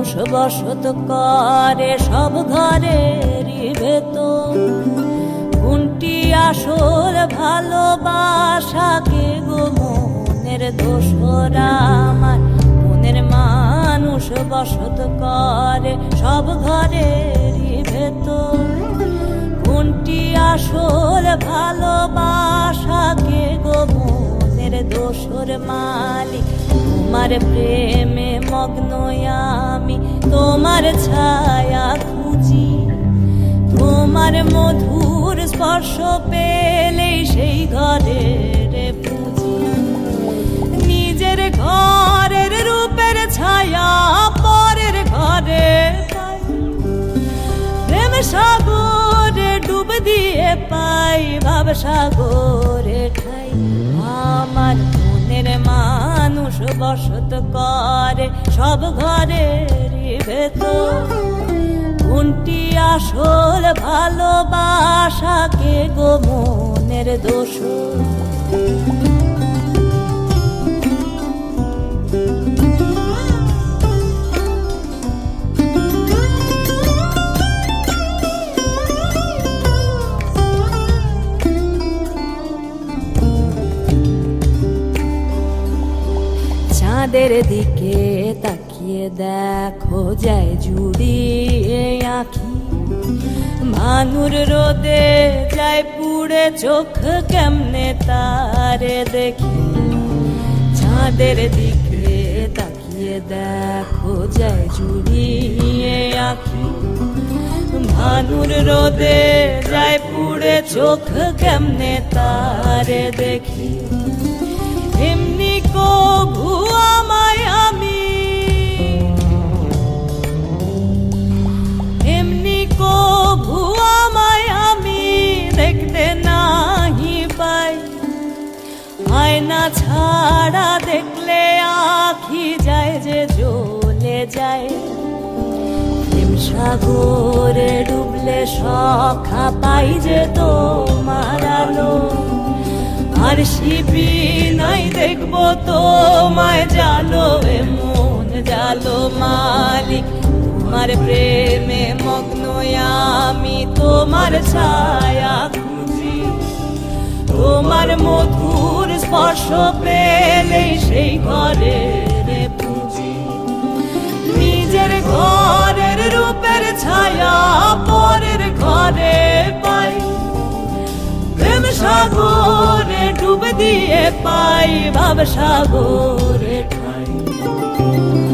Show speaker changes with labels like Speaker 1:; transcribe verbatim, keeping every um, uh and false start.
Speaker 1: মানুষ বসত করে সব ঘরেরই ভেতর। কোনটি আসল ভালোবাসাকে গো মনের দোসর আমার? মনের মানুষ বসত করে সব ঘরেরই ভেতর। কোনটি আসল ভালোবাসাকে গো মনের দোসর মালিক? তোমার প্রেমে মগ্ন আমি, তোমার ছায়া খুঁজি। তোমার মধুর স্পর্শ পেলেই সেই ঘরের পুঁজি। নিজের ঘরের রূপের ছায়া পরের ঘরে পাই, প্রেম সাগরে ডুব দিয়ে পাই ভাব সাগরে ঠাই। আমার মনের মানুষ বসত করে সব ঘরেরই ভেতর। কোনটি আসল ভালোবাসাকে গো মনের দোসর? চাঁদের দিকে তাকিয়ে দেখো যায় জুড়িয়ে আঁখি। ভানুর রোদে যায় পুড়ে চোখ কেমনে তারে দেখি। চাঁদের দিকে তাকিয়ে দেখো যায় জুড়িয়ে আঁখি। ভানুর রোদে যায় পুড়ে চোখ কেমনে তারে দেখি। এমনি কভু আমায় আমি, এমনি কভু আমায় আমি দেখতে নাহি পাই। আয়না ছাড়া দেখলে আখি যায় যে জ্বলে যায়। প্রেম সাগরে ডুবলে সখা পাই যে তোমার আলো। আর শিবি নাই দেখবো তোমায় জালো এমন জালো মালিক। তোমার প্রেমে মগ্ন আমি, তোমার ছায়া খুঁজি। তোমার মধুর স্পর্শ পেলেই সেই ঘরের পুঁজি। নিজের ঘরের রূপের ছায়া পরের ঘরে পাই, প্রেম সাগরে ডুব দিয়ে পাই ভাব সাগরে ঠাই।